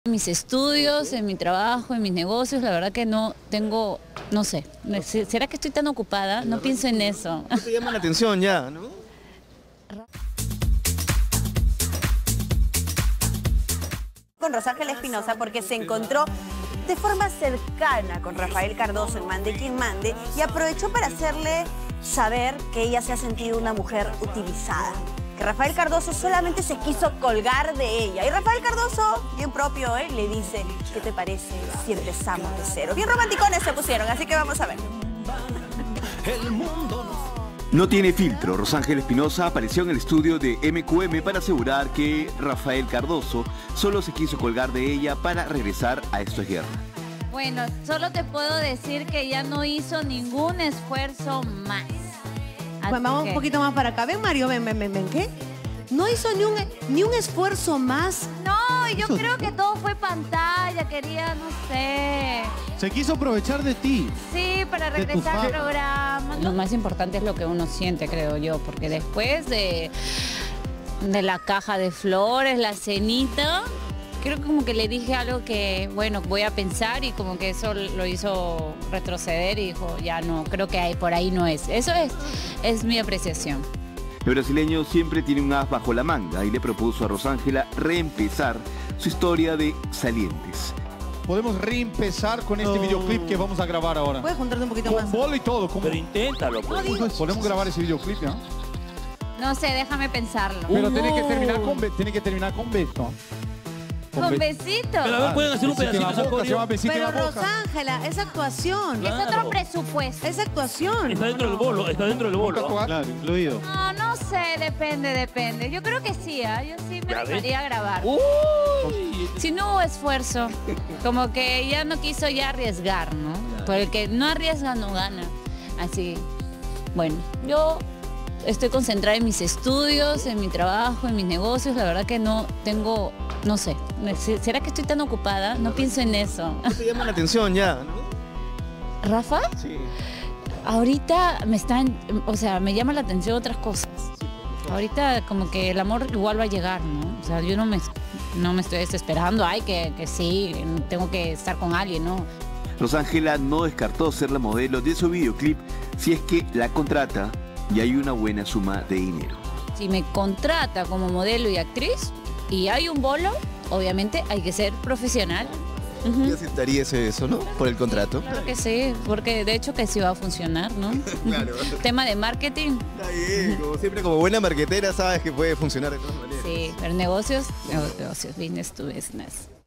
En mis estudios, en mi trabajo, en mis negocios, la verdad que no tengo, no sé, ¿será que estoy tan ocupada? No pienso en eso. No te llama la atención ya, ¿no? Con Rosángela Espinosa porque se encontró de forma cercana con Rafael Cardoso en Mande Quien Mande y aprovechó para hacerle saber que ella se ha sentido una mujer utilizada. Que Rafael Cardoso solamente se quiso colgar de ella. Y Rafael Cardoso, bien propio, le dice, ¿qué te parece si empezamos de cero? Bien romanticones se pusieron, así que vamos a ver. No tiene filtro. Rosángela Espinosa apareció en el estudio de MQM para asegurar que Rafael Cardoso solo se quiso colgar de ella para regresar a Esto es Guerra. Bueno, solo te puedo decir que ya no hizo ningún esfuerzo más. Bueno, vamos un poquito más para acá. Ven, Mario, ven, ¿qué? No hizo ni un esfuerzo más. No, yo creo que todo fue pantalla, quería, no sé. Se quiso aprovechar de ti. Sí, para regresar al programa. Lo más importante es lo que uno siente, creo yo, porque después de la caja de flores, la cenita, creo que como que le dije algo que, bueno, voy a pensar y como que eso lo hizo retroceder y dijo, ya no, creo que por ahí no es. Eso es mi apreciación. El brasileño siempre tiene un as bajo la manga y le propuso a Rosángela reempezar su historia de salientes. Podemos reempezar con este videoclip que vamos a grabar ahora. Puedes juntarte un poquito Con más. bola y todo. Pero inténtalo. Pues. Podemos grabar ese videoclip, ¿no? No sé, déjame pensarlo. Pero tiene que terminar con beso. ¿Con besito? Pero a ver, pueden hacer un pedacito. Se va besito en Pero la boca. Rosángela, es actuación. Es otro presupuesto. Es actuación. Está dentro del bolo, está dentro del bolo. Claro, incluido. No sé, depende. Yo creo que sí, yo sí me Ya ves. gustaría grabar. Uy. Si no hubo esfuerzo, como que ya no quiso ya arriesgar, ¿no? Porque el que no arriesga no gana. Así, bueno, yo estoy concentrada en mis estudios, en mi trabajo, en mis negocios, la verdad que no tengo, no sé, ¿será que estoy tan ocupada? No pienso en eso. No te llama la atención ya, ¿no? ¿Rafa? Sí. Ahorita me llama la atención otras cosas. Ahorita como que el amor igual va a llegar, ¿no? O sea, yo no me estoy desesperando, que sí, tengo que estar con alguien, ¿no? Rosángela no descartó ser la modelo de su videoclip si es que la contrata y hay una buena suma de dinero. Si me contrata como modelo y actriz y hay un bolo, obviamente hay que ser profesional. ¿Y aceptarías eso, no? Por el contrato. Claro que sí, porque de hecho que sí va a funcionar, ¿no? Claro. Tema de marketing. Está bien, como siempre, como buena marquetera sabes que puede funcionar de todas maneras. Sí, pero negocios, business to business.